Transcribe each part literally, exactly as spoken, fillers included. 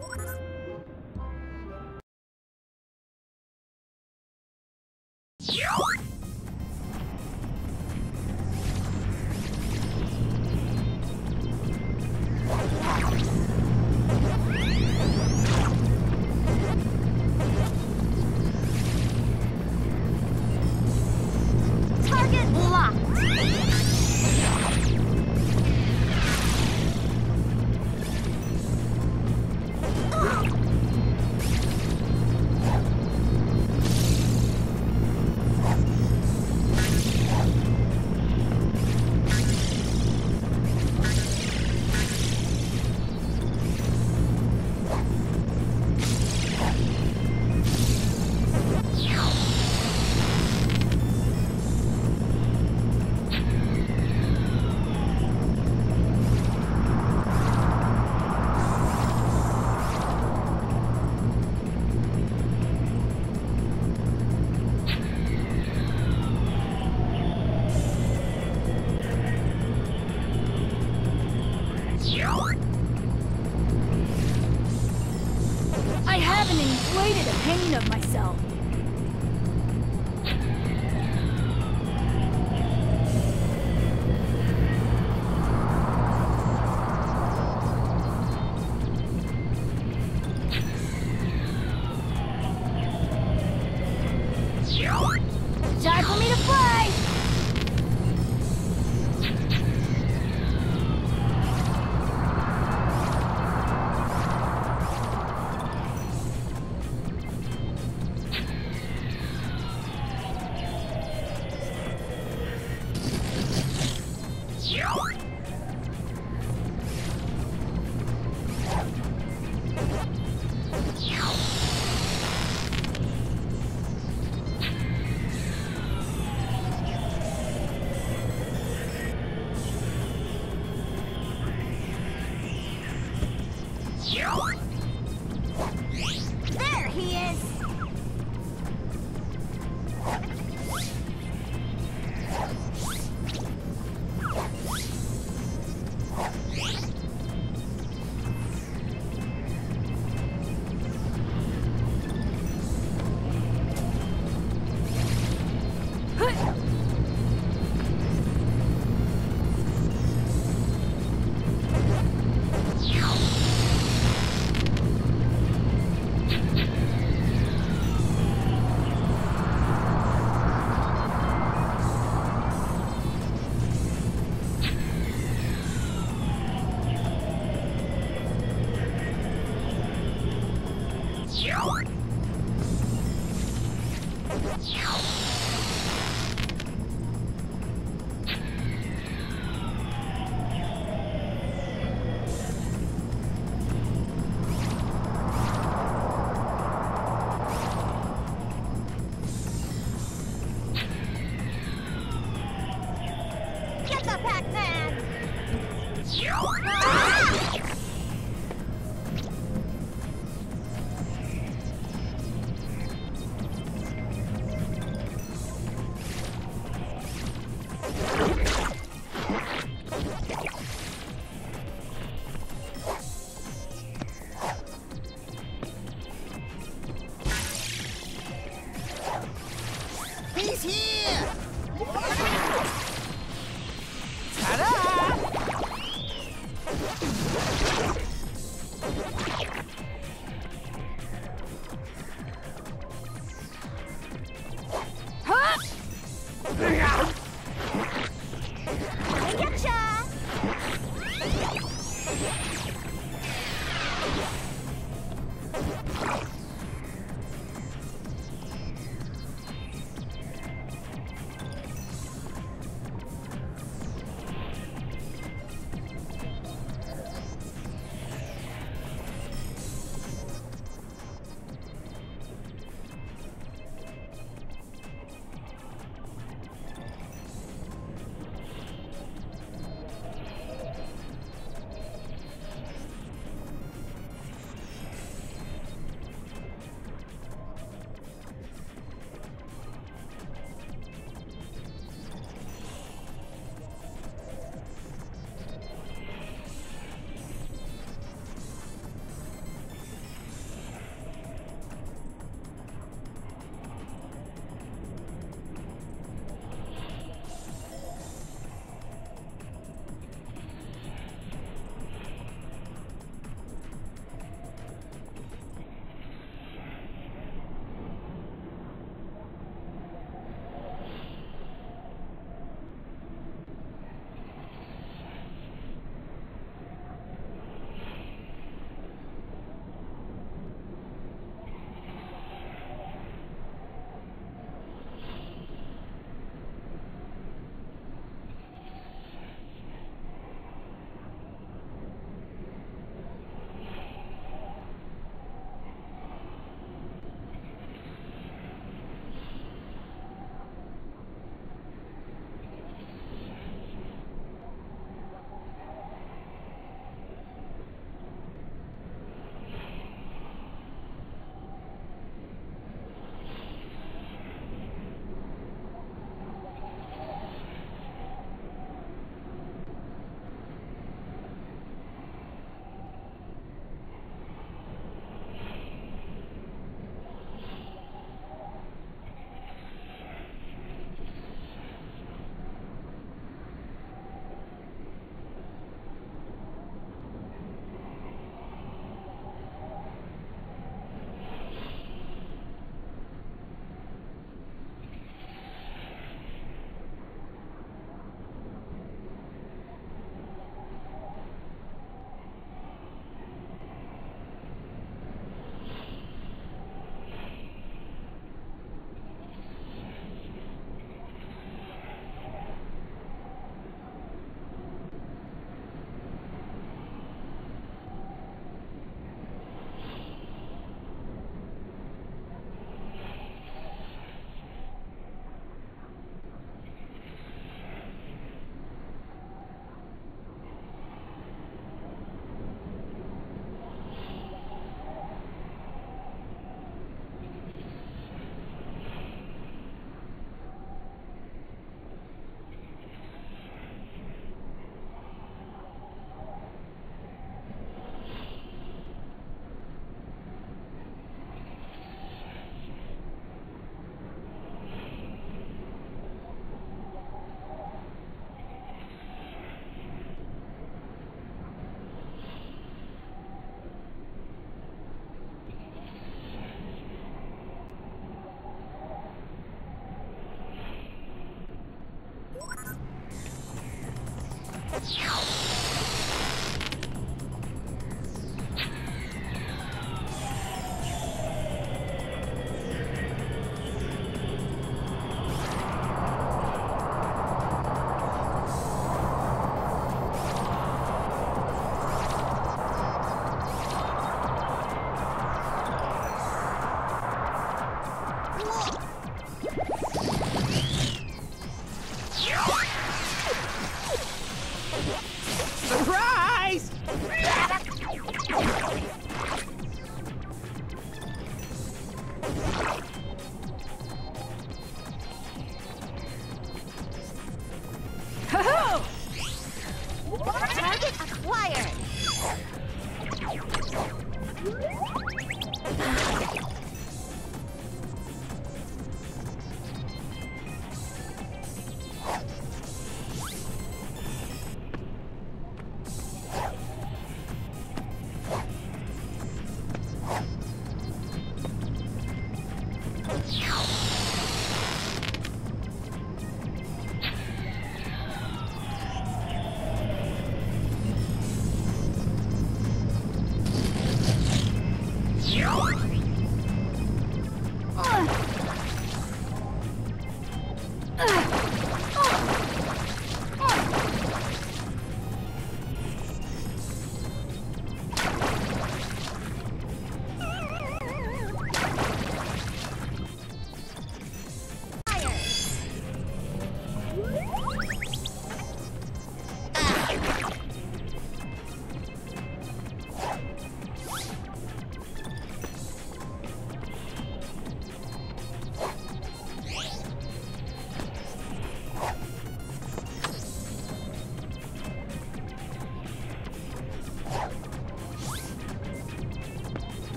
I have an inflated opinion of myself. Time for me to fly! There he is! Get the Pac Man! Ah! He's here! Ta-da! Huh? I getcha!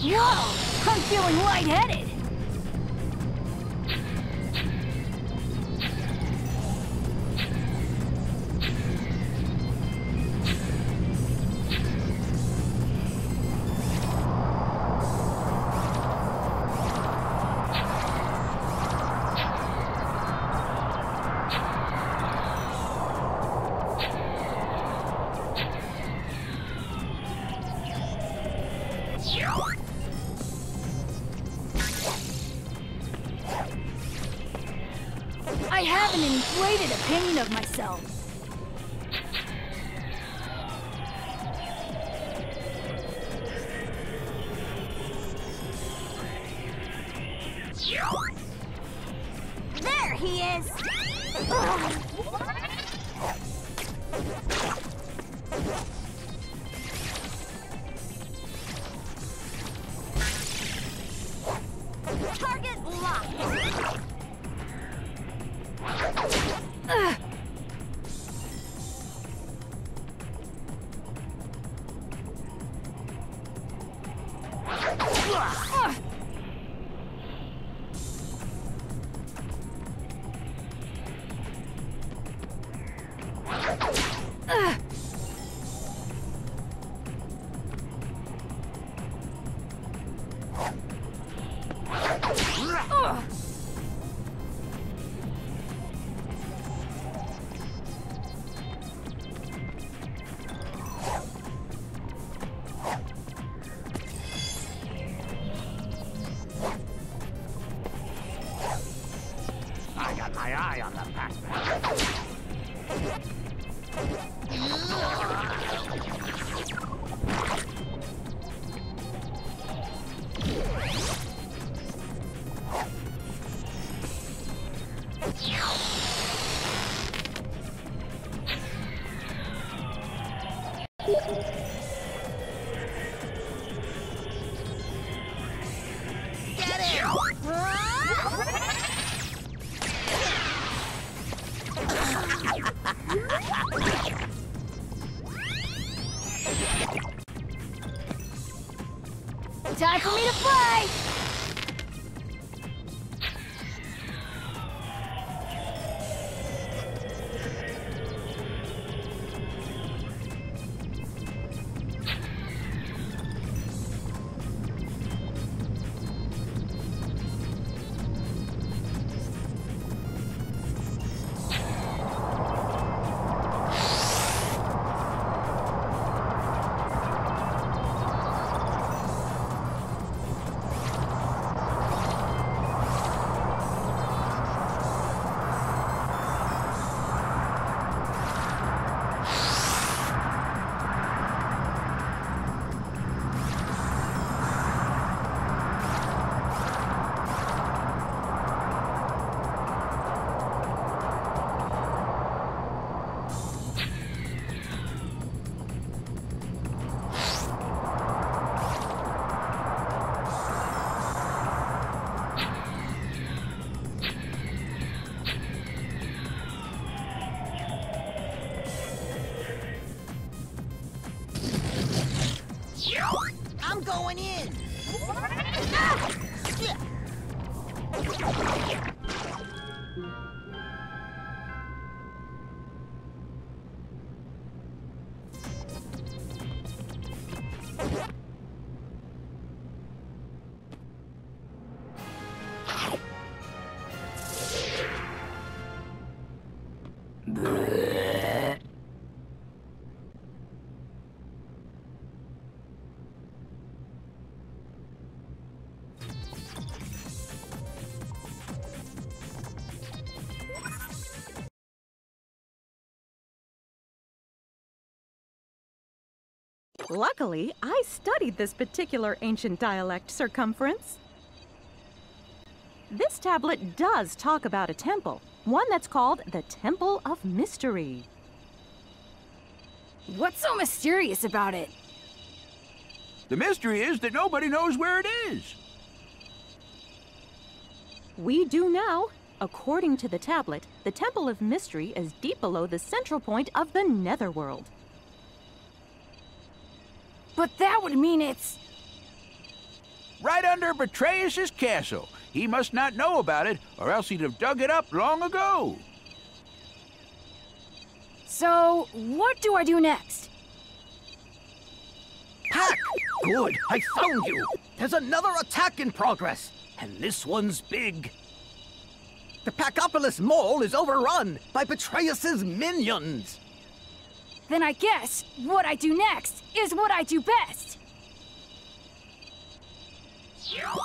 Whoa! I'm feeling lightheaded! I have an inflated opinion of myself. There he is! Target locked! Ugh. Ugh. Ugh. Ugh. I got my eye on the Pac Man. Get it! Time for me to fly! I'm going in! Luckily, I studied this particular ancient dialect circumference. This tablet does talk about a temple, one that's called the Temple of Mystery. What's so mysterious about it? The mystery is that nobody knows where it is. We do now. According to the tablet, the Temple of Mystery is deep below the central point of the Netherworld. But that would mean it's... right under Betrayus's castle. He must not know about it, or else he'd have dug it up long ago. So, what do I do next? Pac! Good, I found you! There's another attack in progress, and this one's big. The Pacopolis Mall is overrun by Betrayus's minions! Then I guess what I do next is what I do best.